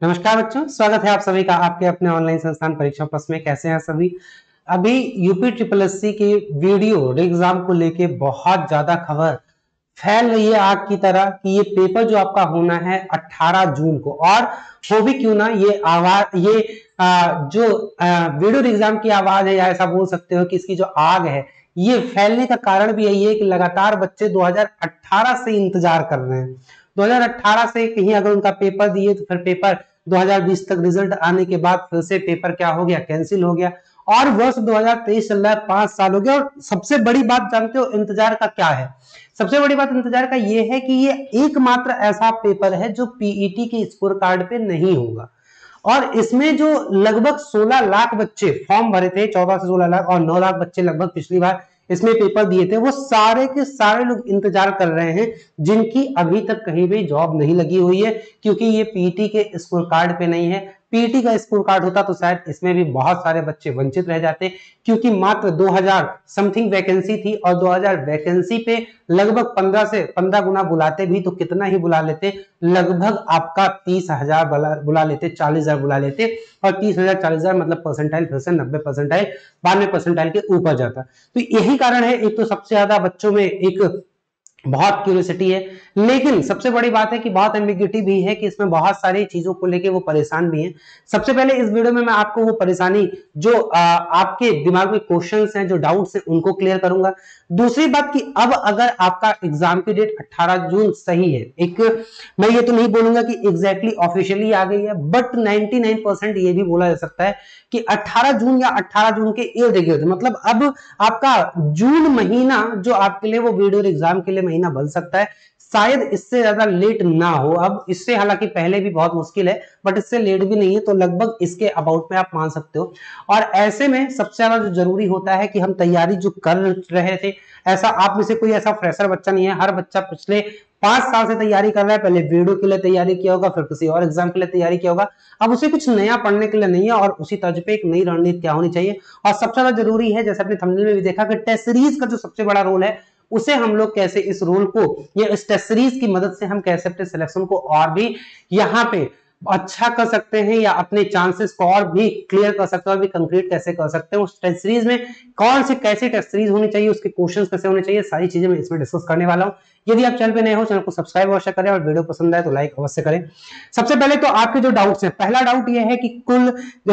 नमस्कार बच्चों, स्वागत है आप सभी का आपके अपने ऑनलाइन संस्थान परीक्षा प्लस में। कैसे हैं सभी? अभी यूपी ट्रिपल एस सी के वीडियो एग्जाम को लेके बहुत ज्यादा खबर फैल रही है आग की तरह कि ये पेपर जो आपका होना है 18 जून को, और हो भी क्यों ना ये आवाज जो वीडियो एग्जाम की आवाज है, या ऐसा बोल सकते हो कि इसकी जो आग है ये फैलने का कारण भी यही है कि लगातार बच्चे 2018 से इंतजार कर रहे हैं। 2018 से कहीं अगर उनका पेपर दिए तो फिर पेपर 2020 तक रिजल्ट आने के बाद फिर से पेपर क्या हो गया, कैंसिल हो गया, और वर्ष 2023 चल रहा है, 5 साल हो गया। और सबसे बड़ी बात जानते हो इंतजार का क्या है? सबसे बड़ी बात इंतजार का ये है कि ये एकमात्र ऐसा पेपर है जो पीईटी के स्कोर कार्ड पे नहीं होगा। और इसमें जो लगभग 16 लाख बच्चे फॉर्म भरे थे, 14 से 16 लाख, और 9 लाख बच्चे लगभग पिछली बार इसमें पेपर दिए थे, वो सारे के सारे लोग इंतजार कर रहे हैं जिनकी अभी तक कहीं भी जॉब नहीं लगी हुई है, क्योंकि ये पीटी के स्कोर कार्ड पे नहीं है। पीटी का स्कोर कार्ड होता तो शायद इसमें भी बहुत सारे बच्चे वंचित रह जाते, क्योंकि मात्र 2000 समथिंग वैकेंसी थी, और 2000 वैकेंसी पे लगभग 15 से 15 गुना बुलाते भी तो कितना ही बुला लेते, लगभग आपका 30,000 बुला लेते, 40,000 बुला लेते, और 30,000 40,000 मतलब परसेंटाइल फिर से 90 परसेंटाइल 92 परसेंटाइल के ऊपर जाता। तो यही कारण है, एक तो सबसे ज्यादा बच्चों में एक बहुत क्यूरियोसिटी है, लेकिन सबसे बड़ी बात है कि बहुत एम्बिग्यूटी भी है कि इसमें बहुत सारी चीजों को लेके वो परेशान भी हैं। सबसे पहले इस वीडियो में मैं आपको वो परेशानी जो आपके दिमाग में क्वेश्चंस हैं, जो डाउट्स हैं, उनको क्लियर करूंगा। दूसरी बात कि अब अगर आपका एग्जाम की डेट 18 जून सही है, एक मैं ये तो नहीं बोलूंगा कि एग्जैक्टली ऑफिशियली आ गई है, बट 99% ये भी बोला जा सकता है कि 18 जून या 18 जून के इर्द गिर्द, मतलब अब आपका जून महीना जो आपके लिए वो वीडियो एग्जाम के लिए महीना बन सकता है। शायद इससे ज्यादा लेट ना हो। अब इससे हालांकि पहले भी बहुत मुश्किल है, बट इससे लेट भी नहीं है, तो लगभग इसके अबाउट में आप मान सकते हो। और ऐसे में सबसे ज्यादा जो जरूरी होता है कि हम तैयारी जो कर रहे थे, ऐसा आप में से कोई ऐसा फ्रेशर बच्चा नहीं है, हर बच्चा पिछले 5 साल से तैयारी कर रहा है। पहले वीडियो के लिए तैयारी किया होगा, फिर किसी और एग्जाम के लिए तैयारी किया होगा। अब उसे कुछ नया पढ़ने के लिए नहीं है, और उसी तर्ज पे एक नई रणनीति क्या होनी चाहिए। और सबसे ज्यादा जरूरी है, जैसे अपने थंबनेल में भी देखा, कि टेस्ट सीरीज का जो सबसे बड़ा रोल है, उसे हम लोग कैसे इस रोल को या इस टेस्ट सीरीज की मदद से हम कैसे अपने सिलेक्शन को और भी यहाँ पे अच्छा कर सकते हैं, या अपने चांसेस को और भी क्लियर कर सकते हैं, और भी कंक्रीट कैसे कर सकते हैं। उस टेस्ट सीरीज में कौन सी कैसी टेस्ट सीरीज होनी चाहिए, उसके क्वेश्चंस कैसे होने चाहिए, सारी चीजें मैं इसमें डिस्कस करने वाला हूं। यदि आप चैनल पे नए हो, चैनल को सब्सक्राइब अवश्य करें, और वीडियो पसंद आए तो लाइक अवश्य करें। सबसे पहले तो आपके जो डाउट्स हैं, पहला डाउट यह है कि कुल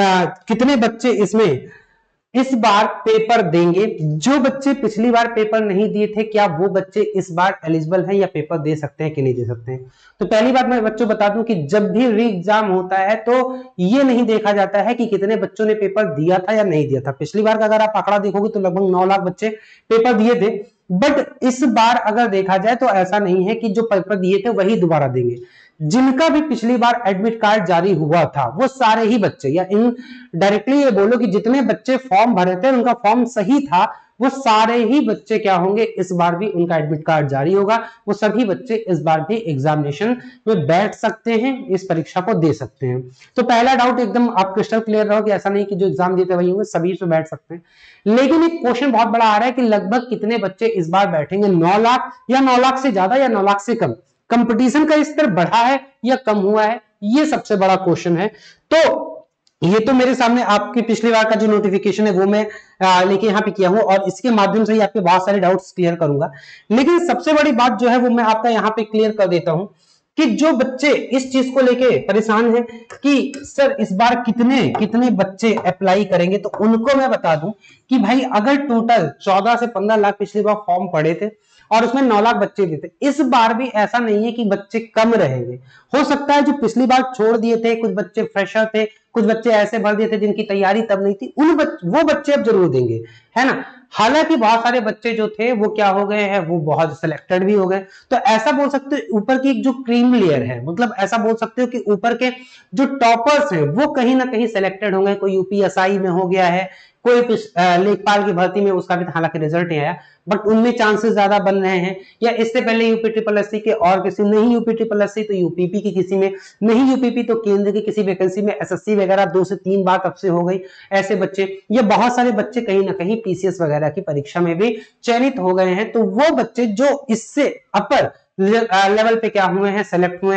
कितने बच्चे इसमें इस बार पेपर देंगे। जो बच्चे पिछली बार पेपर नहीं दिए थे, क्या वो बच्चे इस बार एलिजिबल हैं या पेपर दे सकते हैं कि नहीं दे सकते हैं? तो पहली बात मैं बच्चों बता दूं कि जब भी री एग्जाम होता है तो ये नहीं देखा जाता है कि कितने बच्चों ने पेपर दिया था या नहीं दिया था। पिछली बार का अगर आप आंकड़ा देखोगे तो लगभग 9 लाख बच्चे पेपर दिए थे, बट इस बार अगर देखा जाए तो ऐसा नहीं है कि जो पेपर दिए थे वही दोबारा देंगे। जिनका भी पिछली बार एडमिट कार्ड जारी हुआ था वो सारे ही बच्चे, या इन डायरेक्टली ये बोलो कि जितने बच्चे फॉर्म भरे थे उनका फॉर्म सही था, वो सारे ही बच्चे क्या होंगे, इस बार भी उनका एडमिट कार्ड जारी होगा। वो सभी बच्चे इस बार भी एग्जामिनेशन में बैठ सकते हैं, इस परीक्षा को दे सकते हैं। तो पहला डाउट एकदम आप क्रिस्टल क्लियर रहो कि ऐसा नहीं कि जो एग्जाम देते वही होंगे, सभी इसमें बैठ सकते हैं। लेकिन एक क्वेश्चन बहुत बड़ा आ रहा है कि लगभग कितने बच्चे इस बार बैठेंगे, 9 लाख या 9 लाख से ज्यादा या 9 लाख से कम? कंपटीशन का स्तर बढ़ा है या कम हुआ है, ये सबसे बड़ा क्वेश्चन है। तो ये तो मेरे सामने आपकी पिछली बार का जो नोटिफिकेशन है वो मैं लेके यहाँ पे किया हूँ, और इसके माध्यम से ही आपके बहुत सारे डाउट्स क्लियर करूंगा। लेकिन सबसे बड़ी बात जो है वो मैं आपका यहाँ पे क्लियर कर देता हूँ कि जो बच्चे इस चीज को लेके परेशान हैं कि सर इस बार कितने कितने बच्चे अप्लाई करेंगे, तो उनको मैं बता दूं कि भाई अगर टोटल 14 से 15 लाख पिछली बार फॉर्म पड़े थे और उसमें 9 लाख बच्चे दिए थे, इस बार भी ऐसा नहीं है कि बच्चे कम रहेंगे। हो सकता है जो पिछली बार छोड़ दिए थे, कुछ बच्चे फ्रेशर थे, कुछ बच्चे ऐसे भर दिए थे जिनकी तैयारी तब नहीं थी, वो बच्चे अब जरूर देंगे, है ना। हालांकि बहुत सारे बच्चे जो थे वो क्या हो गए हैं, वो बहुत सिलेक्टेड भी हो गए। तो ऐसा बोल सकते हो ऊपर की एक जो क्रीम लेयर है, मतलब ऐसा बोल सकते हो कि ऊपर के जो टॉपर्स हैं वो कहीं ना कहीं सिलेक्टेड होंगे। कोई यूपीएसआई में हो गया है, कोई लेखपाल की भर्ती में, उसका भी हालांकि रिजल्ट नहीं आया, बट उनमें चांसेस ज्यादा बन रहे हैं। या इससे पहले यूपी ट्रिपल एससी के और किसी, नहीं यूपी ट्रिपल एससी तो यूपीपी की किसी में, नहीं यूपीपी तो केंद्र की किसी वैकेंसी में, एसएससी वगैरह 2 से 3 बार तब से हो गई। ऐसे बच्चे, ये बहुत सारे बच्चे कहीं ना कहीं पीसीएस वगैरह की परीक्षा में भी चयनित हो गए हैं। तो वो बच्चे जो इससे अपर लेवल पे क्या हुए हैं, सेलेक्ट हुए हैं,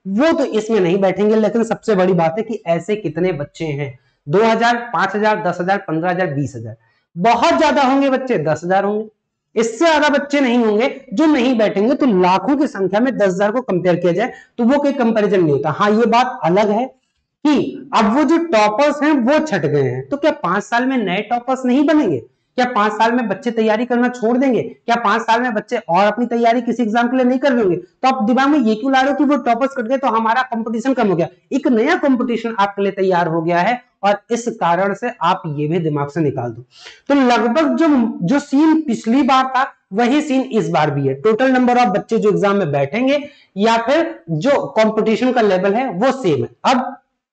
वो तो इसमें नहीं बैठेंगे। लेकिन सबसे बड़ी बात है कि ऐसे कितने बच्चे हैं, 2000, 5000, 10,000, 15,000, 20,000, बहुत ज्यादा होंगे बच्चे, 10,000 होंगे, इससे ज्यादा बच्चे नहीं होंगे जो नहीं बैठेंगे। तो लाखों की संख्या में 10,000 को कंपेयर किया जाए तो वो कोई कंपैरिजन नहीं होता। हाँ, ये बात अलग है कि अब वो जो टॉपर्स हैं वो छट गए हैं, तो क्या 5 साल में नए टॉपर्स नहीं बनेंगे? क्या 5 साल में बच्चे तैयारी करना छोड़ देंगे? क्या 5 साल में बच्चे और अपनी तैयारी किसी एग्जाम के लिए नहीं कर लेंगे? तो आप दिमाग में ये क्यों ला रहे हो कि वो टॉपर्स कट गए तो हमारा कंपटीशन कम हो गया? एक नया कंपटीशन आपके लिए तैयार हो गया है, और इस कारण से आप ये भी दिमाग से निकाल दो। तो लगभग जो जो सीन पिछली बार था वही सीन इस बार भी है। टोटल नंबर ऑफ बच्चे जो एग्जाम में बैठेंगे या फिर जो कंपटीशन का लेवल है वो सेम है। अब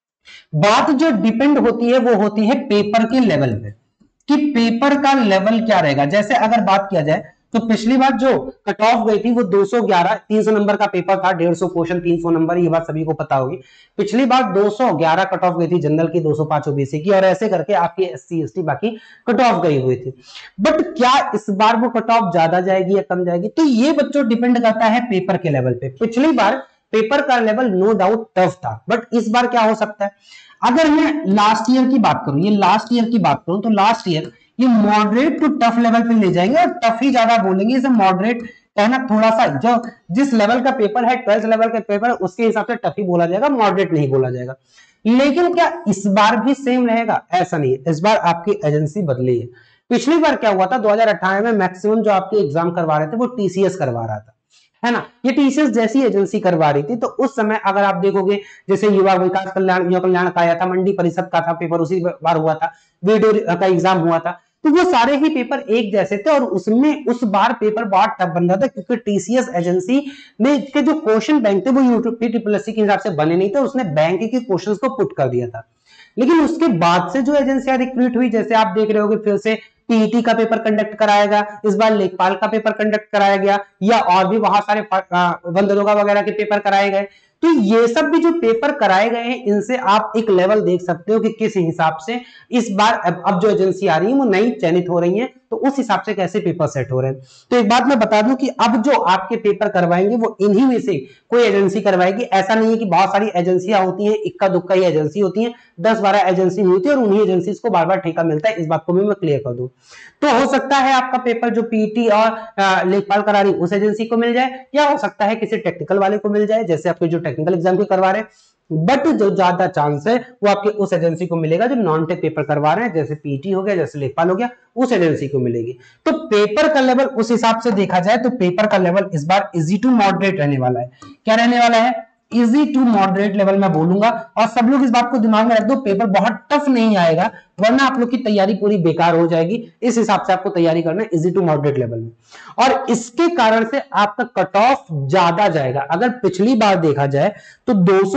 बात जो डिपेंड होती है वो होती है पेपर के लेवल पे, कि पेपर का लेवल क्या रहेगा। जैसे अगर बात किया जाए तो पिछली बार जो कट ऑफ गई थी वो 211, 300 नंबर का पेपर था, 150 क्वेश्चन, 300 नंबर, ये बात सभी को पता होगी। पिछली बार 211 कट ऑफ गई थी जनरल की, 205 ओबीसी की, और ऐसे करके आपकी एससी एसटी बाकी कट ऑफ गई हुई थी। बट क्या इस बार वो कट ऑफ ज्यादा जाएगी या कम जाएगी, तो ये बच्चों डिपेंड करता है पेपर के लेवल पे। पिछली बार पेपर का लेवल नो डाउट टफ था, बट इस बार क्या हो सकता है? अगर मैं लास्ट ईयर की बात करूं, ये लास्ट ईयर की बात करूं, तो लास्ट ईयर ये मॉडरेट टू टफ लेवल पे ले जाएंगे, और टफ ही ज्यादा बोलेंगे, इसे मॉडरेट कहना थोड़ा सा, जो जिस लेवल का पेपर है 12th लेवल का पेपर, उसके हिसाब से टफ ही बोला जाएगा, मॉडरेट नहीं बोला जाएगा। लेकिन क्या इस बार भी सेम रहेगा? ऐसा नहीं है, इस बार आपकी एजेंसी बदली है। पिछली बार क्या हुआ था, 2018 में मैक्सिमम जो आपके एग्जाम करवा रहे थे वो टीसीएस करवा रहा था, है ना, ये टीसीएस जैसी एजेंसी करवा रही थी। तो उस समय अगर आप देखोगे, जैसे युवा विकास कल्याण, युवा कल्याण का आया था, मंडी परिषद का था पेपर, उसी बार हुआ था, वीडियो का एग्जाम हुआ था, तो वो सारे ही पेपर एक जैसे थे, और उसमें उस बार पेपर बहुत टफ बन रहा था, क्योंकि टीसीएस एजेंसी में के जो क्वेश्चन बैंक थे वो यूपीपीएससी के हिसाब से बने नहीं थे, उसने बैंक के क्वेश्चंस को पुट कर दिया था। लेकिन उसके बाद से जो एजेंसियां रिक्रूट हुई, जैसे आप देख रहे होगे फिर से पीईटी का पेपर कंडक्ट कराएगा, इस बार लेखपाल का पेपर कंडक्ट कराया गया, या और भी बहुत सारे वन दरोगा वगैरह के पेपर कराए गए। तो ये सब भी जो पेपर कराए गए हैं, इनसे आप एक लेवल देख सकते हो कि किस हिसाब से इस बार अब जो एजेंसी आ रही है वो नई चयनित हो रही है, तो उस हिसाब से कैसे पेपर सेट हो रहे हैं। तो एक बात मैं बता दूं कि अब जो आपके पेपर करवाएंगे वो इन्हीं में से कोई एजेंसी करवाएगी। ऐसा नहीं है कि बहुत सारी एजेंसियां होती हैं, इक्का दुक्का ही एजेंसी होती है, 10-12 एजेंसी नहीं होती, और उन्हीं एजेंसी को बार बार ठेका मिलता है, इस बात को भी मैं क्लियर कर दूं। तो हो सकता है आपका पेपर जो पीटी और लेखपाल करा रही उस एजेंसी को मिल जाए, या हो सकता है किसी टेक्निकल वाले को मिल जाए, जैसे आपके जो टेक्निकल एग्जाम के करवा रहे हैं, बट जो ज्यादा चांस है वो आपके उस एजेंसी को मिलेगा जो नॉन टेक पेपर करवा रहे हैं, जैसे पीटी हो गया, जैसे लेखपाल हो गया, उस एजेंसी को मिलेगी। तो पेपर का लेवल उस हिसाब से देखा जाए तो पेपर का लेवल इस बार इजी टू मॉडरेट रहने वाला है। क्या रहने वाला है? इजी टू मॉडरेट लेवल मैं बोलूंगा, और सब लोग इस बात को दिमाग में रख दो, पेपर बहुत टफ नहीं आएगा, वरना आप लोग की तैयारी पूरी बेकार हो जाएगी। इस हिसाब से आपको तैयारी करना है इजी टू मॉडरेट लेवल में, और इसके कारण से आपका कट ऑफ ज्यादा जाएगा। अगर पिछली बार देखा जाए तो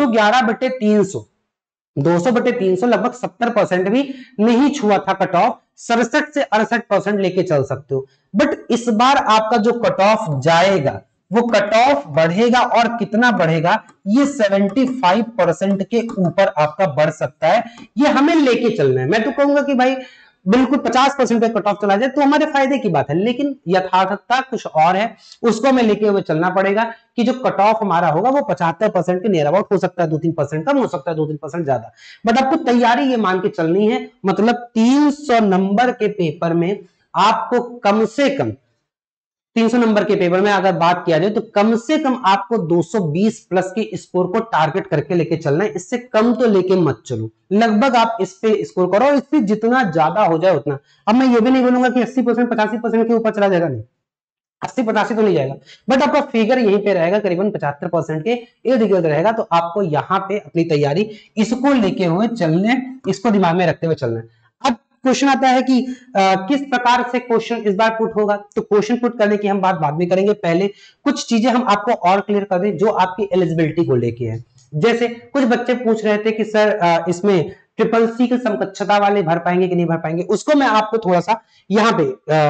211/300, 200/300 लगभग 70% भी नहीं छुआ था कट ऑफ, 67 से 68% लेके चल सकते हो। बट इस बार आपका जो कट ऑफ जाएगा वो कट ऑफ बढ़ेगा, और कितना बढ़ेगा? ये 75% के ऊपर आपका बढ़ सकता है। ये हमें लेके चलना है। मैं तो कहूंगा कि भाई बिल्कुल 50% पे कट ऑफ चला जाए तो हमारे फायदे की बात है, लेकिन यथार्थता कुछ और है, उसको हमें लेके हुए चलना पड़ेगा कि जो कट ऑफ हमारा होगा वो 75% के नियर अबाउट हो सकता है, 2-3% कम हो सकता है, 2-3% ज्यादा, बट आपको तैयारी ये मान के चलनी है। मतलब 300 नंबर के पेपर में आपको कम से कम 300 नंबर के पेपर में अगर बात किया जाए तो कम से कम आपको 220 प्लस के स्कोर को टारगेट करके लेके चलना है, इससे कम तो लेके मत चलो, लगभग आप इस पे स्कोर करो, और इससे जितना ज्यादा हो जाए उतना। अब मैं ये भी नहीं बोलूंगा कि 80% 85% के ऊपर चला जाएगा, नहीं 80-85 तो नहीं जाएगा, बट आपका फिगर यहीं पे रहेगा, करीबन 75% के इर्द गिर्द रहेगा। तो आपको यहाँ पे अपनी तैयारी इसको लेके हुए चलने, इसको दिमाग में रखते हुए चलना है। अब क्वेश्चन आता है कि किस प्रकार से क्वेश्चन इस बार पुट होगा, तो क्वेश्चन पुट करने की हम बात बाद में करेंगे, पहले कुछ चीजें हम आपको और क्लियर कर दें जो आपकी एलिजिबिलिटी को लेके है। जैसे कुछ बच्चे पूछ रहे थे कि सर इसमें ट्रिपल सी की समकक्षता वाले भर पाएंगे कि नहीं भर पाएंगे, उसको मैं आपको थोड़ा सा यहाँ पे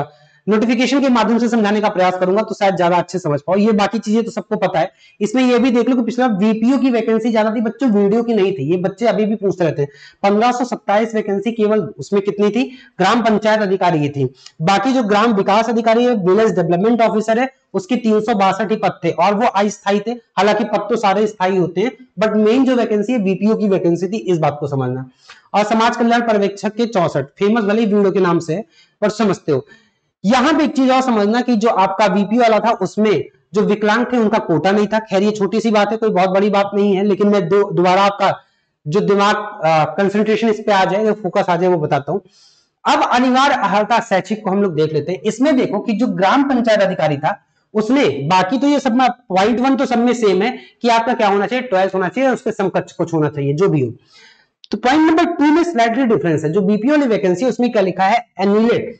नोटिफिकेशन के माध्यम से समझाने का प्रयास करूंगा तो शायद ज्यादा अच्छे समझ पाओ। ये बाकी चीजें तो सबको पता है। इसमें ये भी देख लो कि पिछला वीपीओ की वैकेंसी ज्यादा थी बच्चों, वीडियो की नहीं थी। ये बच्चे अभी भी पूछ रहे थे। 1527 वैकेंसी केवल उसमें कितनी थी, ग्राम पंचायत अधिकारी की थी। बाकी जो ग्राम विकास अधिकारी है, विलेज डेवलपमेंट ऑफिसर है, उसके 362 ही पद थे और वो अस्थायी थे। हालांकि पद तो सारे स्थायी होते हैं, बट मेन जो वैकेंसी है बीपीओ की वैकेंसी थी, इस बात को समझना। और समाज कल्याण पर्यवेक्षक के 64, फेमस भले वीडियो के नाम से, पर समझते हो। यहां पे एक चीज और समझना कि जो आपका बीपीओ वाला था उसमें जो विकलांग थे उनका कोटा नहीं था। खैर ये छोटी सी बात है, कोई बहुत बड़ी बात नहीं है, लेकिन मैं दोबारा आपका जो दिमाग कंसंट्रेशन इस पे आ जाए, फोकस आ जाए, वो बताता हूं। अब अनिवार्य अर्हता शैक्षिक को हम लोग देख लेते हैं। इसमें देखो कि जो ग्राम पंचायत अधिकारी था उसने, बाकी तो ये सब में पॉइंट 1 तो सब में सेम है कि आपका क्या होना चाहिए, 12 होना चाहिए, उसके समकक्ष कुछ होना चाहिए जो भी हो। तो पॉइंट नंबर 2 में स्लाइटली डिफरेंस है। जो बीपीओ वाली वैकेंसी उसमें क्या लिखा है, एनिलेट,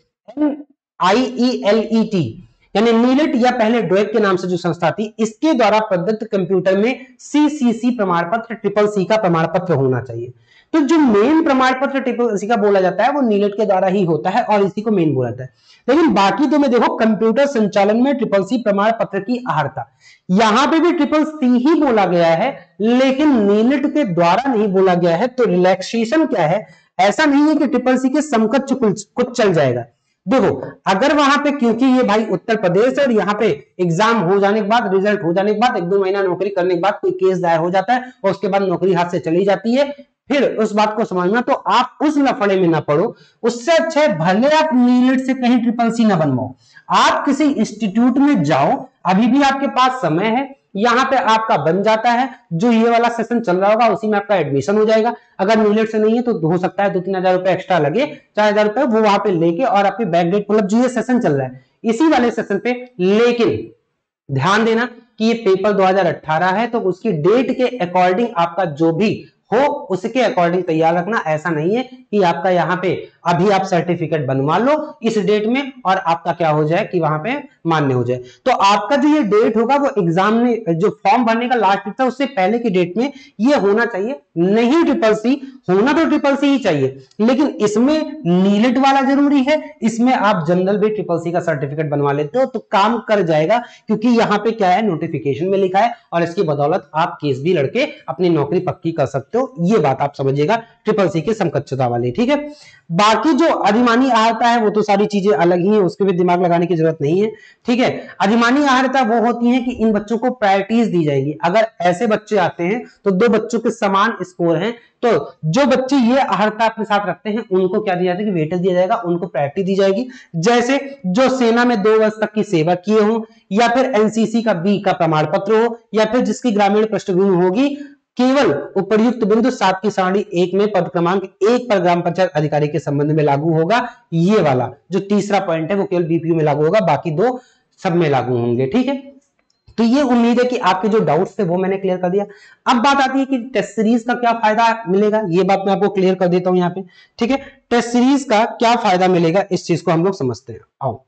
NIELET, यानी नीलेट या पहले ड्वेक के नाम से जो संस्था थी, इसके द्वारा प्रदत्त कंप्यूटर में CCC प्रमाण पत्र, CCC का प्रमाण पत्र होना चाहिए। तो जो मेन प्रमाण पत्र CCC का बोला जाता है वो नीलेट के द्वारा ही होता है और इसी को मेन बोला जाता है। लेकिन बाकी तो में देखो कंप्यूटर संचालन में CCC प्रमाण पत्र की अहर्ता, यहां पे भी CCC ही बोला गया है, लेकिन नीलेट के द्वारा नहीं बोला गया है। तो रिलैक्सेशन क्या है, ऐसा नहीं है कि CCC के समकक्ष कुछ चल जाएगा। देखो अगर वहां पे, क्योंकि ये भाई उत्तर प्रदेश है और यहाँ पे एग्जाम हो जाने के बाद, रिजल्ट हो जाने के बाद 1-2 महीना नौकरी करने के बाद कोई केस दायर हो जाता है और उसके बाद नौकरी हाथ से चली जाती है, फिर उस बात को समझना। तो आप उस लफड़े में ना पड़ो, उससे अच्छा है भले आप नीलेट से कहीं CCC ना बनवाओ, आप किसी इंस्टीट्यूट में जाओ, अभी भी आपके पास समय है, यहां पे आपका बन जाता है। जो ये वाला सेशन चल रहा होगा उसी में आपका एडमिशन हो जाएगा। अगर नीलेट से नहीं है तो हो सकता है 2-3 हजार रुपए एक्स्ट्रा लगे, 4 हजार रुपए वो वहां पे लेके और आपके बैकडेट, मतलब जो ये सेशन चल रहा है इसी वाले सेशन पे। लेकिन ध्यान देना कि ये पेपर 2018 है, तो उसकी डेट के अकॉर्डिंग आपका जो भी हो उसके अकॉर्डिंग तैयार रखना। ऐसा नहीं है कि आपका यहाँ पे अभी आप सर्टिफिकेट बनवा लो इस डेट में और आपका क्या हो जाए कि वहां पे मान्य हो जाए। तो आपका जो ये डेट होगा वो एग्जाम में जो फॉर्म भरने का लास्ट डेट था उससे पहले की डेट में ये होना चाहिए। नहीं CCC होना तो CCC ही चाहिए, लेकिन इसमें नीलेट वाला जरूरी है, इसमें आप जनरल भी CCC का सर्टिफिकेट बनवा लेते हो तो काम कर जाएगा। क्योंकि यहाँ पे क्या है, नोटिफिकेशन में लिखा है और इसकी बदौलत आप केस भी लड़के अपनी नौकरी पक्की कर सकते हो। ये बात आप समझिएगा CCC के समकक्षता वाली, ठीक है। बाकी जो अधिमानी अहर्ता है वो तो सारी चीजें अलग ही है, उसके भी दिमाग लगाने की जरूरत नहीं है, ठीक है। अधिमानी अहर्ता वो होती है कि इन बच्चों को प्रायोरिटीज दी जाएगी। अगर ऐसे बच्चे आते हैं तो 2 बच्चों के समान स्कोर हैं, तो जो बच्चे ये अहर्ता अपने साथ रखते हैं उनको क्या दिया जाएगा, वेटेज दिया जाएगा, उनको प्रायोरिटी दी जाएगी। जैसे जो सेना में 2 वर्ष तक की सेवा किए हो, या फिर NCC का B का प्रमाण पत्र हो, या फिर जिसकी ग्रामीण पृष्ठभूमि होगी। केवल उपर्युक्त बिंदु 7 की सारणी 1 में पद क्रमांक 1 पर ग्राम पंचायत अधिकारी के संबंध में लागू होगा। ये वाला जो तीसरा पॉइंट है वो केवल बीपीओ में लागू होगा, बाकी 2 सब में लागू होंगे, ठीक है। तो ये उम्मीद है कि आपके जो डाउट्स थे वो मैंने क्लियर कर दिया। अब बात आती है कि टेस्ट सीरीज का क्या फायदा मिलेगा, ये बात मैं आपको क्लियर कर देता हूं यहाँ पे, ठीक है। टेस्ट सीरीज का क्या फायदा मिलेगा इस चीज को हम लोग समझते हैं, आओ।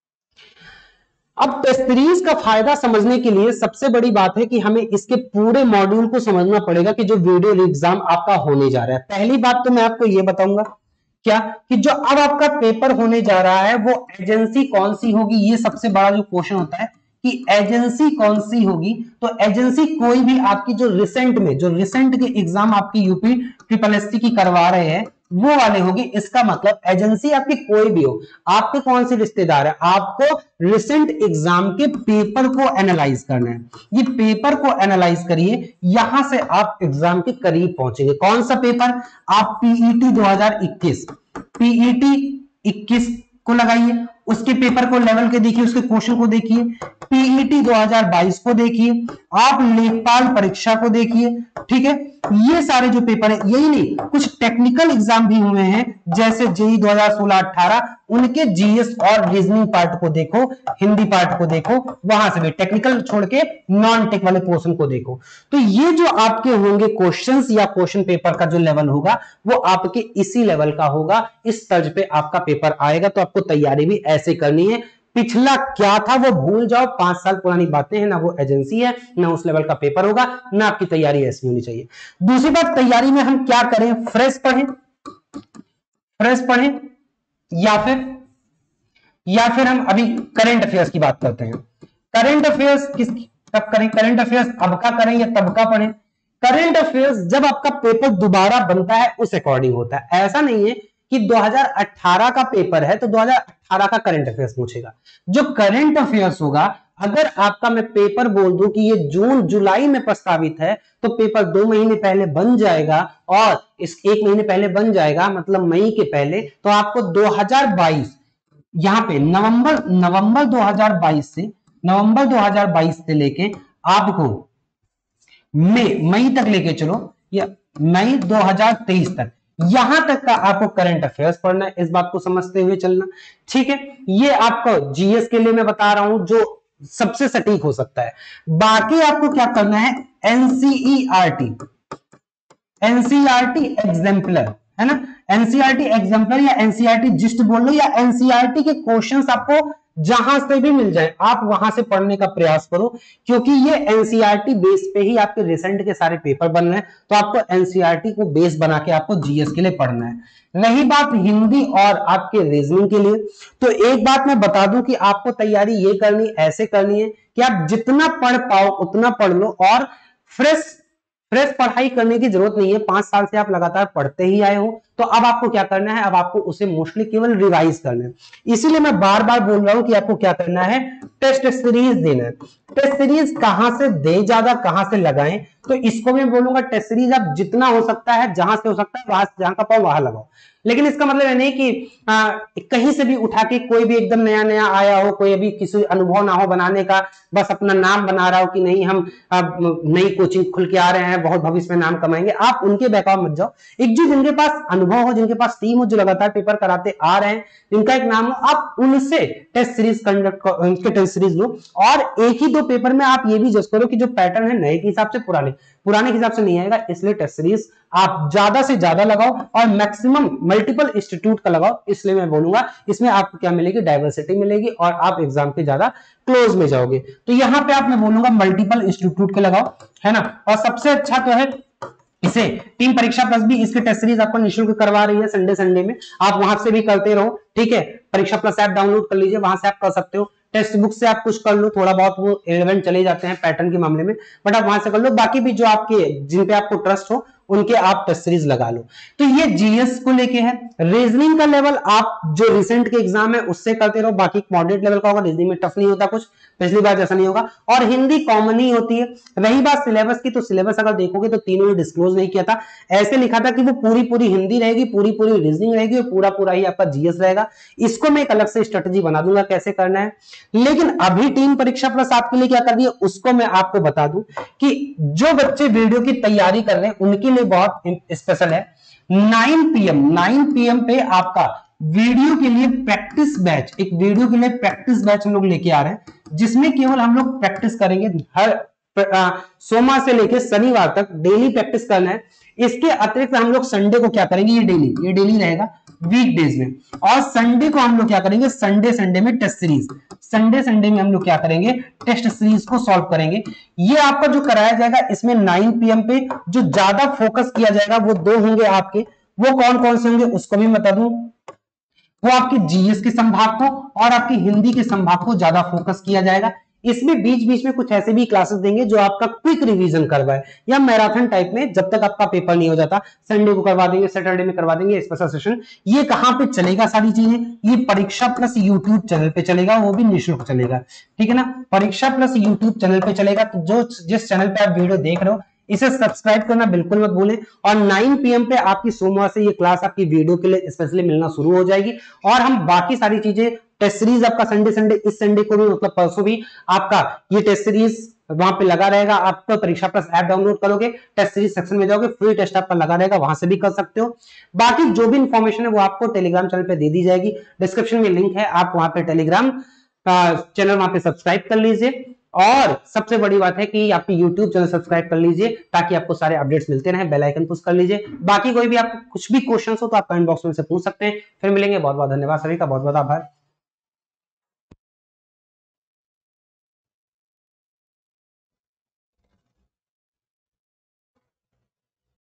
अब टेस्ट सीरीज का फायदा समझने के लिए सबसे बड़ी बात है कि हमें इसके पूरे मॉड्यूल को समझना पड़ेगा कि जो वीडियो एग्जाम आपका होने जा रहा है। पहली बात तो मैं आपको ये बताऊंगा क्या, कि जो अब आपका पेपर होने जा रहा है वो एजेंसी कौन सी होगी। ये सबसे बड़ा जो क्वेश्चन होता है कि एजेंसी कौन सी होगी। तो एजेंसी कोई भी आपकी जो रिसेंट के एग्जाम आपकी यूपी SSSC की करवा रहे हैं वो वाले होगी। इसका मतलब एजेंसी आपकी कोई भी हो, आपके कौन से रिश्तेदार है, आपको रिसेंट एग्जाम के पेपर को एनालाइज करना है। ये पेपर को एनालाइज करिए, यहां से आप एग्जाम के करीब पहुंचेंगे। कौन सा पेपर, आप पीईटी 2021, पीईटी 21 को लगाइए, उसके पेपर को लेवल के देखिए, उसके क्वेश्चन को देखिए। पीईटी 2022 को देखिए, आप लेखपाल परीक्षा को देखिए, ठीक है। ये सारे जो पेपर है, यही नहीं कुछ टेक्निकल एग्जाम भी हुए हैं जैसे जेई 2016-18, उनके जीएस और रीजनिंग पार्ट को देखो, हिंदी पार्ट को देखो, वहां से भी टेक्निकल छोड़ के नॉन टेक वाले पोर्शन को देखो। तो ये जो आपके होंगे क्वेश्चंस या क्वेश्चन पेपर का जो लेवल होगा वो आपके इसी लेवल का होगा, इस तर्ज पे आपका पेपर आएगा। तो आपको तैयारी भी ऐसे करनी है, पिछला क्या था वो भूल जाओ, 5 साल पुरानी बातें हैं, ना वो एजेंसी है, ना उस लेवल का पेपर होगा, ना आपकी तैयारी ऐसी होनी चाहिए। दूसरी बात, तैयारी में हम क्या करें, फ्रेश पढ़ें या फिर या फिर हम अभी करंट अफेयर्स की बात करते हैं। करंट अफेयर्स कब करें? करंट अफेयर्स अब का करें या तब का पढ़ें? करंट अफेयर्स जब आपका पेपर दोबारा बनता है उस अकॉर्डिंग होता है। ऐसा नहीं है कि 2018 का पेपर है तो 2018 का करंट अफेयर्स पूछेगा। जो करंट अफेयर्स होगा, अगर आपका मैं पेपर बोल दूं कि ये जून जुलाई में प्रस्तावित है तो पेपर 2 महीने पहले बन जाएगा, और इस 1 महीने पहले बन जाएगा मतलब मई के पहले, तो आपको 2022 यहां पे नवंबर 2022 से लेके आपको मई तक लेके चलो, या मई 2023 तक, यहां तक का आपको करंट अफेयर्स पढ़ना है। इस बात को समझते हुए चलना, ठीक है। ये आपको जीएस के लिए मैं बता रहा हूं जो सबसे सटीक हो सकता है। बाकी आपको क्या करना है? एनसीईआरटी एग्जाम्पलर, है ना, एनसीईआरटी एग्जाम्पलर या एनसीईआरटी जिस्ट बोल लो, या एनसीईआरटी के क्वेश्चंस आपको जहां से भी मिल जाए आप वहां से पढ़ने का प्रयास करो, क्योंकि ये एनसीईआरटी बेस पे ही आपके रिसेंट के सारे पेपर बन रहे हैं, तो आपको एनसीईआरटी को बेस बना के आपको जीएस के लिए पढ़ना है। रही बात हिंदी और आपके रीजनिंग के लिए, तो एक बात मैं बता दूं कि आपको तैयारी ये करनी ऐसे करनी है कि आप जितना पढ़ पाओ उतना पढ़ लो, और फ्रेश पढ़ाई करने की जरूरत नहीं है। 5 साल से आप लगातार पढ़ते ही आए हो, तो अब आपको क्या करना है? अब आपको उसे मोस्टली केवल रिवाइज करना है। इसीलिए मैं बार बार बोल रहा हूं कि आपको क्या करना है? टेस्ट सीरीज देना है। टेस्ट सीरीज कहां से दे ज्यादा, कहां से लगाएं, तो इसको मैं बोलूंगा टेस्ट सीरीज आप जितना हो सकता है, जहां से हो सकता है वहां, जहां का पाओ वहां लगाओ। लेकिन इसका मतलब है नहीं कि कहीं से भी उठा के कोई भी एकदम नया नया आया हो, कोई अभी किसी अनुभव ना हो बनाने का, बस अपना नाम बना रहा हो कि नहीं हम नई कोचिंग खुल के आ रहे हैं, बहुत भविष्य में नाम कमाएंगे, आप उनके बहकाव मत जाओ। एक जो जिनके पास अनुभव हो, जिनके पास टीम हो, जो लगातार पेपर कराते आ रहे हैं, जिनका एक नाम हो, आप उनसे टेस्ट सीरीज उनके टेस्ट सीरीज लो। और एक ही 2 पेपर में आप ये भी जज करो कि जो पैटर्न है नए के हिसाब से पुराने के हिसाब से नहीं आएगा, इसलिए टेस्ट सीरीज आप ज्यादा से ज्यादा लगाओ और मैक्सिमम मल्टीपल इंस्टीट्यूट का लगाओ। इसलिए मैं बोलूंगा इसमें आपको क्या मिलेगी? डाइवर्सिटी मिलेगी और आप एग्जाम के ज्यादा क्लोज में जाओगे। तो यहां पे आप मैं बोलूंगा मल्टीपल इंस्टीट्यूट के लगाओ, है ना। और सबसे अच्छा तो है इसे टीम परीक्षा प्लस भी, इसकी टेस्ट सीरीज आपको निःशुल्क करवा रही है संडे में, आप वहां से भी करते रहो, ठीक है। परीक्षा प्लस ऐप डाउनलोड कर लीजिए, वहां से आप कर सकते हो। टेक्स्ट बुक से आप कुछ कर लो, थोड़ा बहुत वो रिलेवेंट चले जाते हैं पैटर्न के मामले में, बट आप वहां से कर लो। बाकी भी जो आपके जिन पे आपको ट्रस्ट हो उनके आप टेस्ट सीरीज लगा लो। तो ये जीएस को लेके है। रीजनिंग का लेवल आप जो रिसेंट के एग्जाम है उससे करते रहो, बाकी मॉडरेट लेवल का होगा। रीजनिंग में टफ नहीं होता कुछ, पिछली बार जैसा नहीं होगा, और हिंदी कॉमन ही होती है। रही बात सिलेबस की, तो सिलेबस अगर देखोगे तो तीनों ने डिस्क्लोज नहीं किया था। ऐसे लिखा था कि वो पूरी हिंदी रहेगी, पूरी रीजनिंग रहेगी और पूरा ही आपका जीएस रहेगा। इसको मैं एक अलग से स्ट्रेटेजी बना दूंगा कैसे करना है। लेकिन अभी टीम परीक्षा प्लस आपके लिए क्या कर रही है उसको मैं आपको बता दूं कि जो बच्चे वीडियो की तैयारी कर रहे हैं उनके लिए बहुत स्पेशल है। 9 पीएम पे आपका वीडियो के लिए प्रैक्टिस बैच, एक वीडियो के लिए प्रैक्टिस बैच हम लोग लेके आ रहे हैं, जिसमें केवल हम लोग प्रैक्टिस करेंगे। हर सोमवार से लेकर शनिवार तक डेली प्रैक्टिस करना है। इसके अतिरिक्त हम लोग संडे को क्या करेंगे? ये डेली रहेगा वीकडेज में। और संडे को हम लोग क्या करेंगे? संडे में टेस्ट सीरीज, संडे में हम लोग क्या करेंगे? टेस्ट सीरीज को सॉल्व करेंगे। ये आपका जो कराया जाएगा इसमें 9 पीएम पे जो ज्यादा फोकस किया जाएगा वो 2 होंगे आपके। वो कौन कौन से होंगे उसको भी बता दूं। वो आपके जीएस के संभाग को और आपकी हिंदी के संभाग को ज्यादा फोकस किया जाएगा। इसमें बीच में कुछ ऐसे भी क्लासेस देंगे जो आपका क्विक रिवीजन करवाए, या मैराथन टाइप में, जब तक आपका पेपर नहीं हो जाता। संडे को करवा देंगे, सैटरडे में करवा देंगे स्पेशल सेशन। ये कहां पे चलेगा सारी चीजें? ये परीक्षा प्लस यूट्यूब चैनल पे चलेगा, वो भी निःशुल्क चलेगा, ठीक है ना। परीक्षा प्लस यूट्यूब चैनल पे चलेगा। तो जो जिस चैनल पे आप वीडियो देख रहे हो इसे सब्सक्राइब करना बिल्कुल मत भूलें। और 9 पीएम पे आपकी सोमवार से ये क्लास आपकी वीडियो के लिए स्पेशली मिलना शुरू हो जाएगी। और हम बाकी सारी चीजें, टेस्ट सीरीज आपका संडे इस संडे को भी, मतलब परसों भी आपका ये टेस्ट सीरीज वहां पे लगा रहेगा। आप तो परीक्षा प्लस ऐप डाउनलोड करोगे, टेस्ट सीरीज सेक्शन में जाओगे, फ्री टेस्ट आपका लगा रहेगा, वहां से भी कर सकते हो। बाकी जो भी इंफॉर्मेशन है वो आपको टेलीग्राम चैनल पे दे दी जाएगी, डिस्क्रिप्शन में लिंक है, आप वहां पे टेलीग्राम चैनल वहां पे सब्सक्राइब कर लीजिए। और सबसे बड़ी बात है कि आपकी यूट्यूब चैनल सब्सक्राइब कर लीजिए ताकि आपको सारे अपडेट्स मिलते रहे। बेल आइकन पुश कर लीजिए। बाकी कोई भी आपको कुछ भी क्वेश्चन हो तो आप कमेंट बॉक्स में से पूछ सकते हैं। फिर मिलेंगे। बहुत बहुत धन्यवाद सभी का, बहुत बहुत आभार।